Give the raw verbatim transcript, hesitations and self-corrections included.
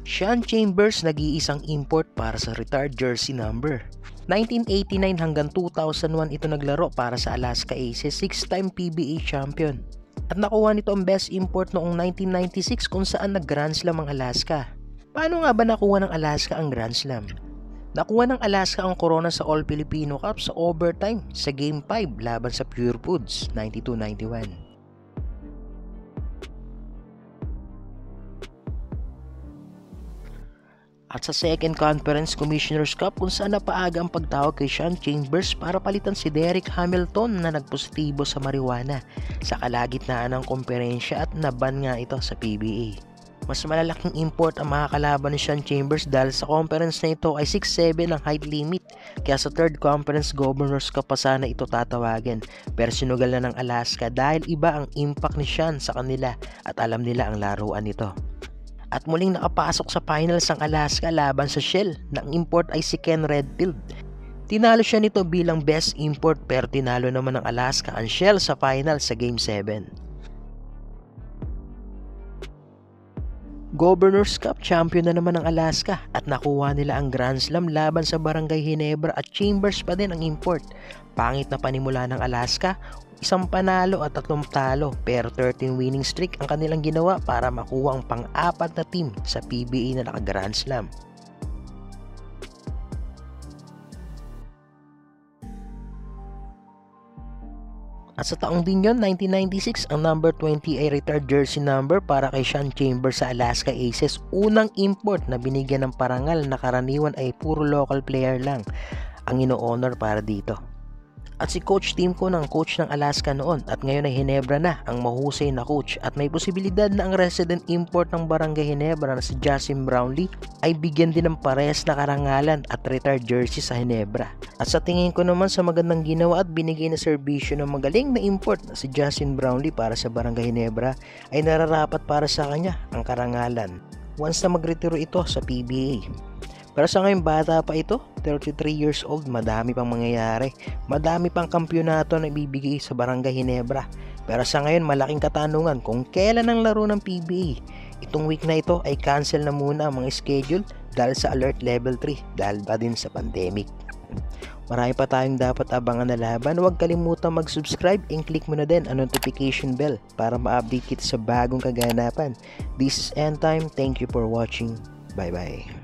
Sean Chambers nag-iisang import para sa retired jersey number. nineteen eighty-nine hanggang two thousand one ito naglaro para sa Alaska Aces, six-time P B A champion. At nakuha nito ang best import noong nineteen ninety-six kung saan nag-Grand Slam ang Alaska. Paano nga ba nakuha ng Alaska ang Grand Slam? Nakuha ng Alaska ang korona sa All Filipino Cup sa overtime sa Game five laban sa Pure Foods, ninety-two ninety-one. At sa second Conference Commissioner's Cup kung saan napaaga ang pagtawag kay Sean Chambers para palitan si Derek Hamilton na nagpositibo sa marijuana sa kalagitnaan ng komperensya at naban nga ito sa P B A. Mas malalaking import ang makakalaban ni Sean Chambers dahil sa conference na ito ay six seven ang height limit, kaya sa third Conference Governors Cup pa sana ito tatawagin, pero sinugal na ng Alaska dahil iba ang impact ni Sean sa kanila at alam nila ang laruan nito. At muling nakapasok sa finals ang Alaska laban sa Shell na ang import ay si Ken Redfield. Tinalo siya nito bilang best import pero tinalo naman ng Alaska ang Shell sa finals sa Game seven. Governors Cup champion na naman ang Alaska at nakuha nila ang Grand Slam laban sa Barangay Ginebra at Chambers pa din ang import. Pangit na panimula ng Alaska, isang panalo at tatlong talo pero thirteen winning streak ang kanilang ginawa para makuha ang pang-apat na team sa P B A na naka-Grand Slam. At sa taong din yun, nineteen ninety-six, ang number twenty ay retired jersey number para kay Sean Chambers sa Alaska Aces. Unang import na binigyan ng parangal na karaniwan ay puro local player lang ang ino-honor para dito. At si Coach Timko ng coach ng Alaska noon at ngayon ay Ginebra na ang mahusay na coach at may posibilidad na ang resident import ng Barangay Ginebra na si Justin Brownlee ay bigyan din ng parehas na karangalan at retired jersey sa Ginebra. At sa tingin ko naman sa magandang ginawa at binigay na serbisyo ng magaling na import na si Justin Brownlee para sa Barangay Ginebra ay nararapat para sa kanya ang karangalan once na magretiro ito sa P B A. Pero sa ngayon bata pa ito, thirty-three years old, madami pang mangyayari. Madami pang kampyonato na ibibigay sa Barangay Ginebra. Pero sa ngayon malaking katanungan kung kailan ang laro ng P B A. Itong week na ito ay cancel na muna ang mga schedule dahil sa Alert Level three dahil pa din sa pandemic. Marami pa tayong dapat abangan na laban. Huwag kalimutan mag-subscribe and click mo na din ang notification bell para ma-update kita sa bagong kaganapan. This is End Time. Thank you for watching. Bye bye.